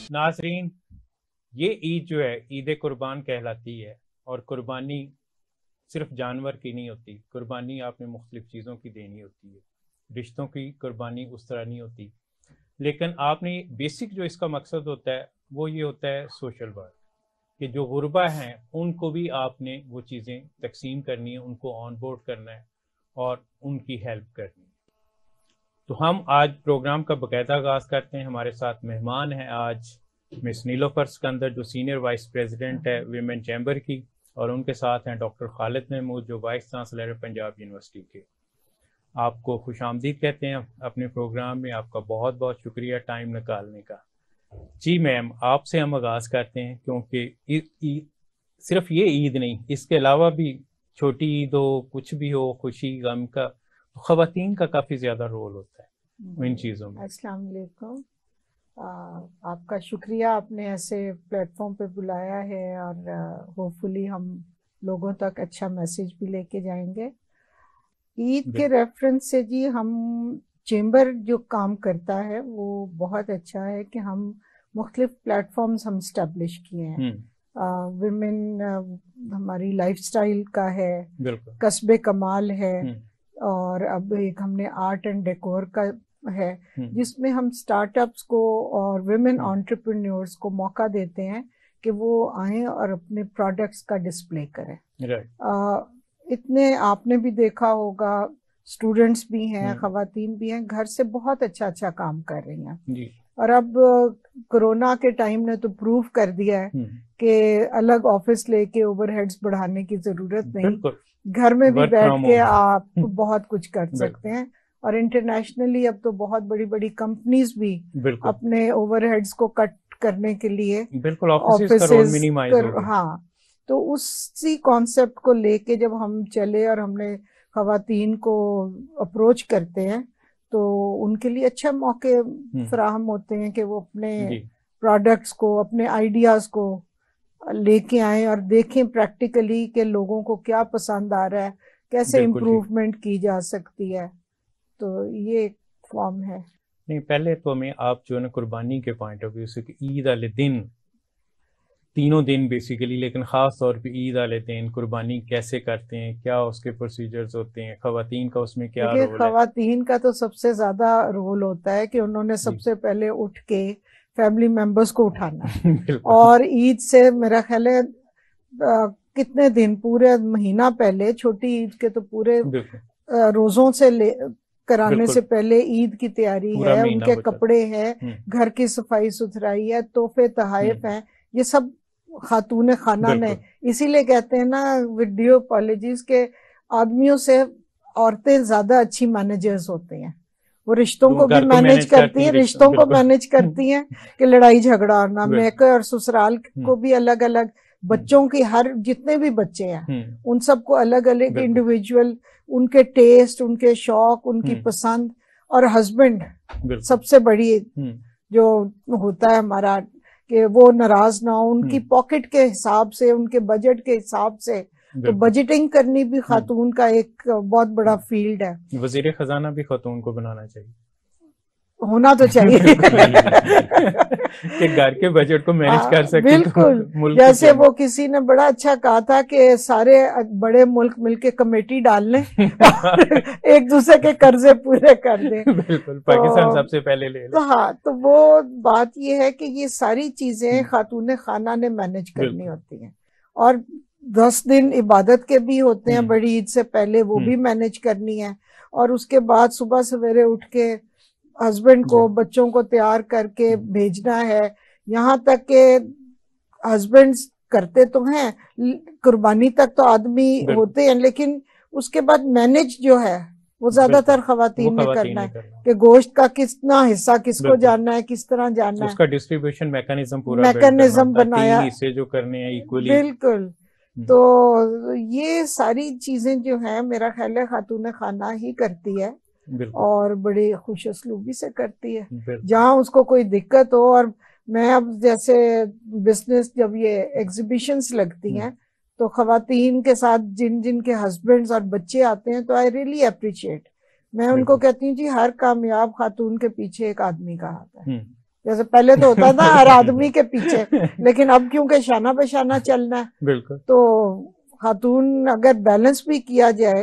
ناظرین، یہ عید جو ہے عید قربان کہلاتی ہے، اور قربانی صرف جانور کی نہیں ہوتی، قربانی آپ نے مختلف چیزوں کی دینی ہوتی ہے، رشتوں کی قربانی اس طرح نہیں ہوتی۔ لیکن آپ نے بیسک جو اس کا مقصد ہوتا ہے وہ یہ ہوتا ہے سوشل ورک، کہ جو غربا ہیں ان کو بھی آپ نے وہ چیزیں تقسیم کرنی ہے، ان کو آن بورڈ کرنا ہے اور ان کی ہیلپ کرنی ہے۔ تو ہم آج پروگرام کا باقاعدہ آغاز کرتے ہیں۔ ہمارے ساتھ مہمان ہیں آج مس نیلوفر سکندر، جو سینئر وائس پریزیڈنٹ ہے ویمن چیمبر کی، اور ان کے ساتھ ہیں ڈاکٹر خالد محمود، جو وائس چانسلر ہے پنجاب یونیورسٹی کے۔ آپ کو خوش آمدید کہتے ہیں اپنے پروگرام میں، آپ کا بہت بہت شکریہ ٹائم نکالنے کا۔ جی میم، آپ سے ہم آغاز کرتے ہیں، کیونکہ صرف یہ عید نہیں، اس کے علاوہ بھی چھوٹی عید ہو، کچھ بھی ہو، خوشی غم کا، خواتین کا کافی زیادہ رول ہوتا ہے ان چیزوں میں۔ السلام علیکم، آپ کا شکریہ، آپ نے ایسے پلیٹ فارم پہ بلایا ہے، اور ہوپ فلی ہم لوگوں تک اچھا میسج بھی لے کے جائیں گے۔ عید کے ریفرنس سے جی، ہم چیمبر جو کام کرتا ہے وہ بہت اچھا ہے کہ ہم مختلف پلیٹ فارمز ہم اسٹیبلش کیے ہیں۔ ویمن ہماری لائف سٹائل کا ہے، قصب کمال ہے، اور اب ایک ہم نے آرٹ اینڈ ڈیکور کا ہے، جس میں ہم اسٹارٹ اپس کو اور ویمن انٹرپرینیورز کو موقع دیتے ہیں کہ وہ آئیں اور اپنے پروڈکٹس کا ڈسپلے کریں۔ اتنے آپ نے بھی دیکھا ہوگا، اسٹوڈنٹس بھی ہیں، خواتین بھی ہیں، گھر سے بہت اچھا کام کر رہی ہیں۔ اور اب کرونا کے ٹائم نے تو پروف کر دیا ہے کہ الگ آفس لے کے اوور ہیڈز بڑھانے کی ضرورت نہیں، گھر میں بھی بیٹھ کے آپ بہت کچھ کر سکتے ہیں۔ اور انٹرنیشنلی اب تو بہت بڑی بڑی کمپنیز بھی اپنے اوور ہیڈز کو کٹ کرنے کے لیے آفیسز، ہاں، تو اسی کانسیپٹ کو لے کے جب ہم چلے اور ہم نے خواتین کو اپروچ کرتے ہیں تو ان کے لیے اچھے موقع فراہم ہوتے ہیں کہ وہ اپنے پروڈکٹس کو، اپنے آئیڈیاز کو لے کے آئیں اور دیکھیں پریکٹیکلی کہ لوگوں کو کیا پسند آ رہا ہے، کیسے امپروومنٹ کی جا سکتی ہے۔ تو یہ ایک فارم ہے۔ نہیں، پہلے تو ہمیں آپ جو ہے نا قربانی کے پوائنٹ آف ویو سے، کہ عید والے دن، تینوں دن بیسیکلی، لیکن خاص طور پہ عید والے دن قربانی کیسے کرتے ہیں، کیا اس کے پروسیجرز ہوتے ہیں، خواتین کا اس میں کیا رول ہے؟ خواتین کا تو سب سے زیادہ رول ہوتا ہے کہ انہوں نے سب سے پہلے اٹھ کے فیملی ممبرز کو اٹھانا ہے، اور عید سے میرا خیال ہے کتنے دن، پورے مہینہ پہلے، چھوٹی عید کے تو پورے روزوں سے کرانے سے پہلے عید کی تیاری ہے، ان کے کپڑے ہیں، گھر کی صفائی ستھرائی ہے، تحفے تحائف ہیں، یہ سب خاتون خانہ نے۔ اسی لیے کہتے ہیں نا ویڈیو اپالوجیز کے آدمیوں سے عورتیں زیادہ اچھی مینیجرز ہوتے ہیں، وہ رشتوں کو بھی مینیج کرتی ہیں، رشتوں کو مینیج کرتی ہیں کہ لڑائی جھگڑا ہونا، میکے اور سسرال کو بھی الگ الگ، بچوں کی ہر جتنے بھی بچے ہیں ان سب کو الگ الگ انڈیویجول، ان کے ٹیسٹ، ان کے شوق، ان کی پسند، اور ہسبینڈ سب سے بڑی جو ہوتا ہے ہمارا کہ وہ ناراض نہ ہو، ان کی پاکٹ کے حساب سے، ان کے بجٹ کے حساب سے۔ تو بجٹنگ کرنی بھی خاتون کا ایک بہت بڑا فیلڈ ہے۔ وزیر خزانہ بھی خاتون کو بنانا چاہیے، ہونا تو چاہیے کہ گھر کے بجٹ کو مینج کر سکے۔ بالکل، جیسے وہ کسی نے بڑا اچھا کہا تھا کہ سارے بڑے ملک مل کے کمیٹی ڈال لیں اور ایک دوسرے کے قرضے پورے کر دیں۔ بالکل، پاکستان سب سے پہلے لے لے۔ ہاں، تو وہ بات یہ ہے کہ یہ ساری چیزیں خاتون خانہ نے مینج کرنی ہوتی ہیں، اور 10 دن عبادت کے بھی ہوتے ہیں بڑی عید سے پہلے، وہ بھی مینج کرنی ہے، اور اس کے بعد صبح سویرے اٹھ کے ہسبینڈ کو، بچوں کو تیار کر کے بھیجنا ہے، یہاں تک کہ ہسبینڈ کرتے تو ہیں، قربانی تک تو آدمی ہوتے ہیں، لیکن اس کے بعد مینج جو ہے وہ زیادہ تر خواتین نے کرنا ہے، کہ گوشت کا کتنا حصہ کس کو جاننا ہے، کس طرح جاننا ہے، اس کا ڈسٹریبیوشن میکانزم بنایا، حصے جو کرنے ہیں ایکولی۔ بالکل، تو یہ ساری چیزیں جو ہیں میرا خیال ہے خاتون خانہ ہی کرتی ہے، اور بڑی خوش اسلوبی سے کرتی ہے۔ جہاں اس کو کوئی دقت ہو، اور میں اب جیسے بزنس جب یہ ایگزیبیشنز لگتی ہیں تو خواتین کے ساتھ جن جن کے ہسبینڈز اور بچے آتے ہیں تو آئی ریئلی اپریشیٹ، میں ان کو کہتی ہوں جی ہر کامیاب خاتون کے پیچھے ایک آدمی کا ہاتھ ہے، جیسے پہلے تو ہوتا تھا ہر آدمی کے پیچھے، لیکن اب کیونکہ شانہ بہ شانہ چلنا ہے بالکل تو خاتون اگر بیلنس بھی کیا جائے،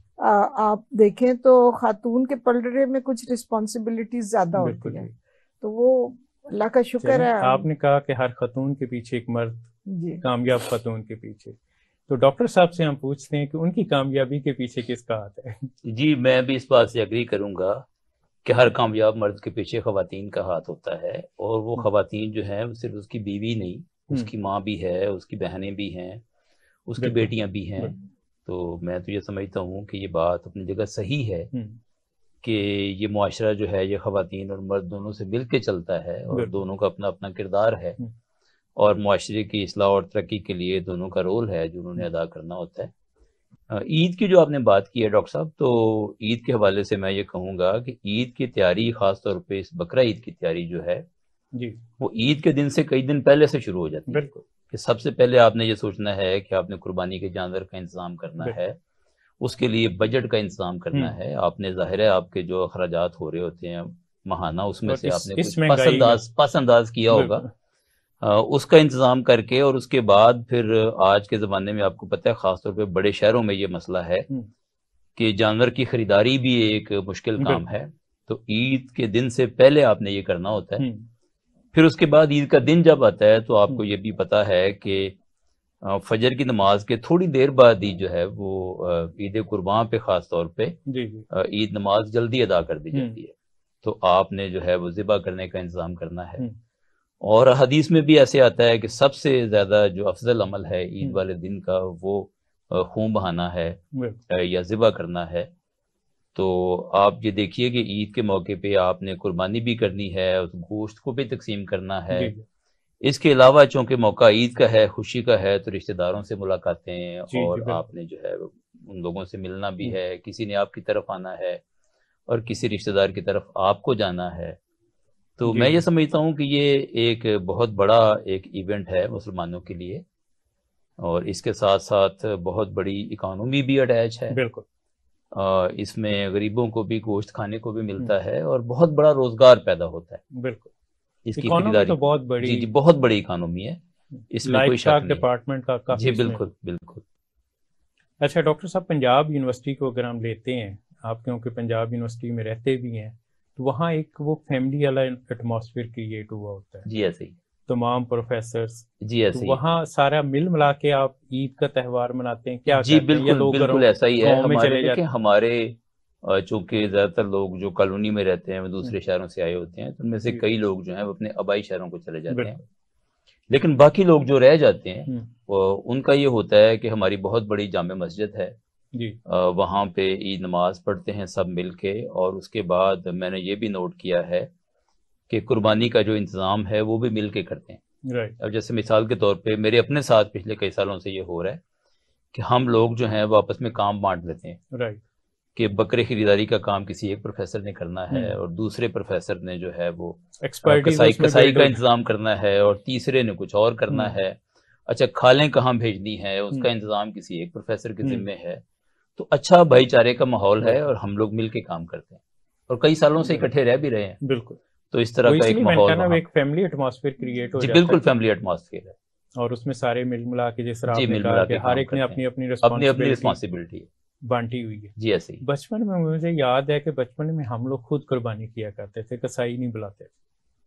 آپ دیکھیں تو خاتون کے پلڑے میں کچھ رسپانسبلٹیز زیادہ ہوتی ہیں، تو وہ اللہ کا شکر ہے. آپ نے کہا کہ ہر خاتون کے پیچھے ایک مرد، جی کامیاب خاتون کے پیچھے، تو ڈاکٹر صاحب سے ہم پوچھتے ہیں کہ ان کی کامیابی کے پیچھے کس کا ہاتھ ہے؟ جی میں بھی اس بات سے ایگری کروں گا کہ ہر کامیاب مرد کے پیچھے خواتین کا ہاتھ ہوتا ہے، اور وہ خواتین جو ہیں صرف اس کی بیوی نہیں، اس کی ماں بھی ہے، اس کی بہنیں بھی ہیں، اس کی بیٹیاں بھی ہیں. تو میں تو یہ سمجھتا ہوں کہ یہ بات اپنی جگہ صحیح ہے کہ یہ معاشرہ جو ہے یہ خواتین اور مرد دونوں سے مل کے چلتا ہے، اور دونوں کا اپنا اپنا کردار ہے، اور معاشرے کی اصلاح اور ترقی کے لیے دونوں کا رول ہے جو انہوں نے ادا کرنا ہوتا ہے. عید کی جو آپ نے بات کی ہے ڈاکٹر صاحب، تو عید کے حوالے سے میں یہ کہوں گا کہ عید کی تیاری، خاص طور پہ اس بقرہ عید کی تیاری جو ہے وہ عید کے دن سے کئی دن پہلے سے شروع ہو جاتی ہے. بالکل، کہ سب سے پہلے آپ نے یہ سوچنا ہے کہ آپ نے قربانی کے جانور کا انتظام کرنا ہے، اس کے لیے بجٹ کا انتظام کرنا ہے. آپ نے ظاہر ہے آپ کے جو اخراجات ہو رہے ہوتے ہیں ماہانہ، اس میں سے آپ نے کچھ پس انداز کیا ہوگا، اس کا انتظام کر کے، اور اس کے بعد پھر آج کے زمانے میں آپ کو پتہ ہے خاص طور پہ بڑے شہروں میں یہ مسئلہ ہے کہ جانور کی خریداری بھی ایک مشکل کام ہے. تو عید کے دن سے پہلے آپ نے یہ کرنا ہوتا ہے. پھر اس کے بعد عید کا دن جب آتا ہے تو آپ کو یہ بھی پتا ہے کہ فجر کی نماز کے تھوڑی دیر بعد ہی جو ہے وہ عید قربان پہ خاص طور پہ عید نماز جلدی ادا کر دی جاتی ہے. تو آپ نے جو ہے وہ ذبح کرنے کا انتظام کرنا ہے. اور حدیث میں بھی ایسے آتا ہے کہ سب سے زیادہ جو افضل عمل ہے عید والے دن کا وہ خون بہانا ہے یا ذبح کرنا ہے. تو آپ یہ دیکھیے کہ عید کے موقع پہ آپ نے قربانی بھی کرنی ہے، اس گوشت کو بھی تقسیم کرنا ہے. اس کے علاوہ چونکہ موقع عید کا ہے، خوشی کا ہے، تو رشتہ داروں سے ملاقاتیں، اور آپ نے جو ہے ان لوگوں سے ملنا بھی ہے. کسی نے آپ کی طرف آنا ہے اور کسی رشتہ دار کی طرف آپ کو جانا ہے. تو میں یہ سمجھتا ہوں کہ یہ ایک بہت بڑا ایک ایونٹ ہے مسلمانوں کے لیے، اور اس کے ساتھ ساتھ بہت بڑی اکانومی بھی اٹیچ ہے. بالکل، اس میں غریبوں کو بھی گوشت کھانے کو بھی ملتا ہے، اور بہت بڑا روزگار پیدا ہوتا ہے. بالکل، اس کی خریداری تو بہت بڑی، جی بہت بڑی اکانومی ہے، اس میں کوئی شک نہیں. ڈپارٹمنٹ کا کافی، جی بالکل بالکل. اچھا ڈاکٹر صاحب، پنجاب یونیورسٹی کو اگر ہم لیتے ہیں، آپ کیونکہ پنجاب یونیورسٹی میں رہتے بھی ہیں، تو وہاں ایک وہ فیملی والا ایٹماسفیئر کریٹ ہوا ہوتا ہے. جی ایسے ہی تمام پروفیسرز، جی ایسے ہی وہاں سارا مل ملا کے آپ عید کا تہوار مناتے ہیں کیا؟ جی بالکل بالکل ایسا ہی ہے. ہمارے دیکھیں، ہمارے چونکہ زیادہ تر لوگ جو کالونی میں رہتے ہیں وہ دوسرے شہروں سے آئے ہوتے ہیں، تو ان میں سے کئی لوگ جو ہیں وہ اپنے آبائی شہروں کو چلے جاتے ہیں. لیکن باقی لوگ جو رہ جاتے ہیں ان کا یہ ہوتا ہے کہ ہماری بہت بڑی جامع مسجد ہے، وہاں پہ عید نماز پڑھتے ہیں سب مل کے. اور اس کے بعد میں نے یہ بھی نوٹ کیا ہے کہ قربانی کا جو انتظام ہے وہ بھی مل کے کرتے ہیں. اب جیسے مثال کے طور پہ میرے اپنے ساتھ پچھلے کئی سالوں سے یہ ہو رہا ہے کہ ہم لوگ جو ہیں وہ آپس میں کام بانٹ لیتے ہیں کہ بکرے خریداری کا کام کسی ایک پروفیسر نے کرنا ہے، اور دوسرے پروفیسر نے جو ہے وہ کسائی کا انتظام کرنا ہے، اور تیسرے نے کچھ اور کرنا ہے. اچھا، کھالیں کہاں بھیجنی ہے اس کا انتظام کسی ایک پروفیسر کے ذمے ہے. تو اچھا بھائی چارے کا ماحول ہے، اور ہم لوگ مل کے کام کرتے ہیں، اور کئی سالوں سے اکٹھے رہ بھی رہے ہیں. بالکل، تو اس طرح کا ایک ماحول، ایک فیملی ایٹماسفیئر کریٹ ہو جی جاتا ہے. بالکل فیملی ایٹماسفیئر ہے، اور اس میں سارے مل ملا کے، جس طرح جی مل ملا کے ہر ایک نے اپنی اپنی رسپانسبلٹی بانٹی ہوئی ہے. جی ایسے ہی. بچپن میں مجھے یاد ہے کہ بچپن میں ہم لوگ خود قربانی کیا کرتے تھے، کسائی نہیں بلاتے تھے.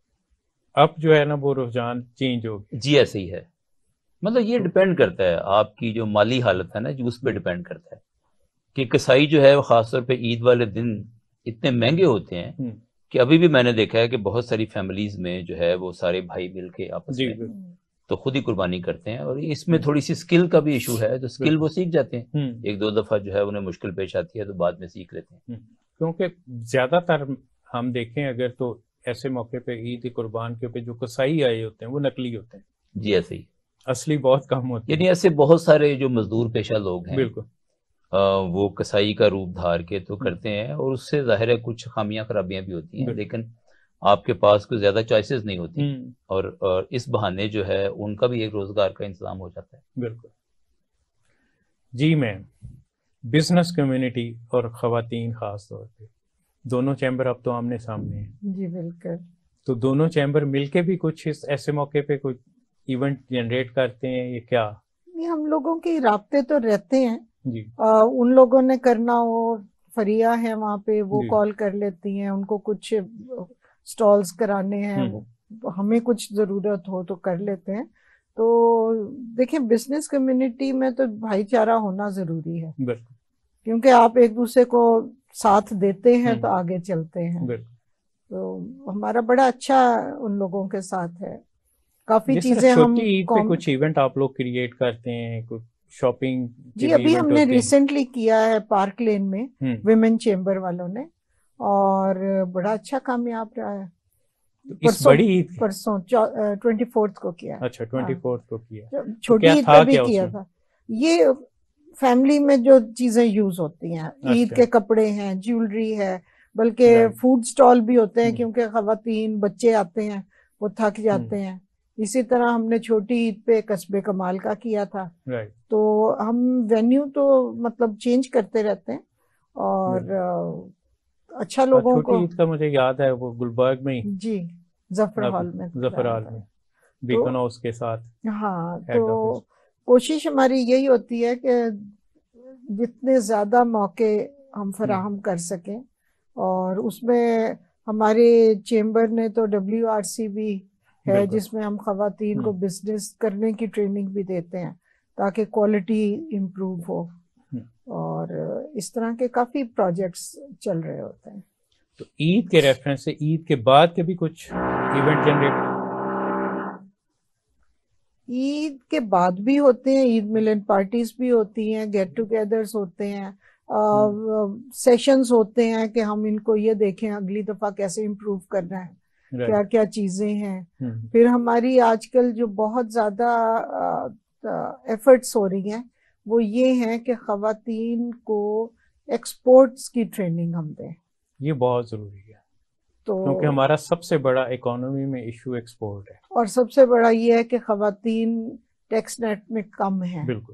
اب جو ہے نا وہ رجحان چینج ہو گیا. جی ایسے ہی ہے. مطلب یہ ڈپینڈ کرتا ہے آپ کی جو مالی حالت ہے نا جی، اس پہ ڈپینڈ کرتا ہے کہ کسائی جو ہے وہ خاص طور پہ عید والے دن اتنے مہنگے ہوتے ہیں کہ ابھی بھی میں نے دیکھا ہے کہ بہت ساری فیملیز میں جو ہے وہ سارے بھائی مل کے آپس میں تو خود ہی قربانی کرتے ہیں. اور اس میں تھوڑی سی سکل کا بھی ایشو ہے، تو سکل وہ سیکھ جاتے ہیں، ایک دو دفعہ جو ہے انہیں مشکل پیش آتی ہے تو بعد میں سیکھ لیتے ہیں. کیونکہ زیادہ تر ہم دیکھیں اگر تو ایسے موقع پہ عید قربان کے پہ جو کسائی آئے ہوتے ہیں وہ نقلی ہوتے ہیں. جی ایسے ہی، اصلی بہت کم ہوتے ہیں. یعنی ایسے بہت سارے جو مزدور پیشہ لوگ ہیں بالکل وہ کسائی کا روپ دھار کے تو کرتے ہیں، اور اس سے ظاہر ہے کچھ خامیاں خرابیاں بھی ہوتی ہیں، لیکن آپ کے پاس کوئی زیادہ چوائسیز نہیں ہوتی، اور اس بہانے جو ہے ان کا بھی ایک روزگار کا انتظام ہو جاتا ہے. بالکل. جی میم، بزنس کمیونٹی اور خواتین خاص طور پہ دونوں چیمبر اب تو آمنے سامنے ہیں. جی بالکل. تو دونوں چیمبر مل کے بھی کچھ ایسے موقع پہ کچھ ایونٹ جنریٹ کرتے ہیں یہ کیا؟ یہ ہم لوگوں کے رابطے تو رہتے ہیں جی ان لوگوں نے کرنا ہو، فریہ ہے وہاں پہ، وہ جی کال کر لیتی ہیں، ان کو کچھ سٹالز کرانے ہیں، ہمیں کچھ ضرورت ہو تو کر لیتے ہیں. تو دیکھیں بزنس کمیونٹی میں تو بھائی چارہ ہونا ضروری ہے، بالکل کیونکہ آپ ایک دوسرے کو ساتھ دیتے ہیں تو آگے چلتے ہیں. بالکل. تو ہمارا بڑا اچھا ان لوگوں کے ساتھ ہے. کافی جس چیزیں طرح ہم چھوٹی عید پہ کچھ ایونٹ آپ لوگ کریٹ کرتے ہیں، کچھ شاپنگ جی ابھی ہم نے ریسنٹلی کیا ہے پارک لین میں ویمن چیمبر والوں نے، اور بڑا اچھا کامیاب رہا ہے. اس بڑی عید پرسوں 24 کو کیا. اچھا 24 کو کیا. چھوٹی عید پہ بھی کیا تھا. یہ فیملی میں جو چیزیں یوز ہوتی ہیں، عید کے کپڑے ہیں، جیولری ہے، بلکہ فوڈ سٹال بھی ہوتے ہیں، کیونکہ خواتین بچے آتے ہیں وہ تھک جاتے ہیں. اسی طرح ہم نے چھوٹی عید پہ قصبے کمال کا کیا تھا. تو ہم وینیو تو مطلب چینج کرتے رہتے ہیں، اور اچھا لوگوں کو. چھوٹی عید کا مجھے یاد ہے وہ گلبرگ میں جی ظفر ہال میں، ظفر ہال میں بیکن ہاؤس کے ساتھ. ہاں تو کوشش ہماری یہی ہوتی ہے کہ جتنے زیادہ موقع ہم فراہم کر سکیں، اور اس میں ہمارے چیمبر نے تو WRC بھی ہے جس میں ہم خواتین کو بزنس کرنے کی ٹریننگ بھی دیتے ہیں تاکہ کوالٹی امپروو ہو، اور اس طرح کے کافی پروجیکٹس چل رہے ہوتے ہیں. تو عید کے ریفرنس سے عید کے بعد کے بھی کچھ ایونٹ جنریٹ؟ عید کے بعد بھی ہوتے ہیں، عید ملن پارٹیز بھی ہوتی ہیں، گیٹ ٹوگیدرز ہوتے ہیں، سیشنز ہوتے ہیں کہ ہم ان کو یہ دیکھیں اگلی دفعہ کیسے امپروو کرنا ہے، کیا کیا چیزیں ہیں. پھر ہماری آج کل جو بہت زیادہ ایفرٹس ہو رہی ہیں وہ یہ ہیں کہ خواتین کو ایکسپورٹس کی ٹریننگ ہم دیں. یہ بہت ضروری ہے کیونکہ ہمارا سب سے بڑا اکانومی میں ایشو ایکسپورٹ ہے، اور سب سے بڑا یہ ہے کہ خواتین ٹیکس نیٹ میں کم ہیں. بالکل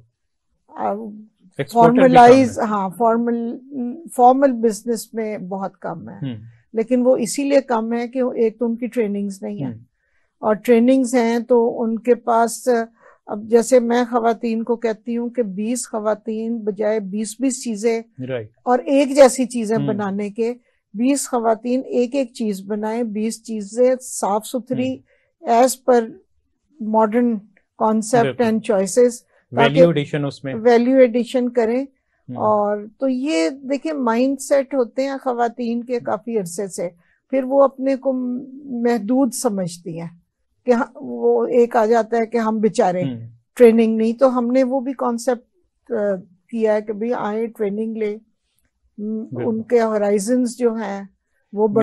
فارملائز فارمل بزنس میں بہت کم ہے، لیکن وہ اسی لیے کم ہے کہ ایک تو ان کی ٹریننگز نہیں ہیں، اور ٹریننگز ہیں تو ان کے پاس، اب جیسے میں خواتین کو کہتی ہوں کہ 20 خواتین بجائے 20 چیزیں اور ایک جیسی چیزیں بنانے کے، 20 خواتین ایک ایک چیز بنائیں، 20 چیزیں صاف ستھری as per modern concept and choices, value addition کریں. اور تو یہ دیکھیں مائنڈ سیٹ ہوتے ہیں خواتین کے کافی عرصے سے، پھر وہ اپنے کو محدود سمجھتی ہیں کہ وہ ایک آ جاتا ہے کہ ہم بیچارے ٹریننگ نہیں. تو ہم نے وہ بھی کانسیپٹ کیا ہے کہ بھئی آئیں ٹریننگ لیں، ان کے ہورائزنز جو ہیں وہ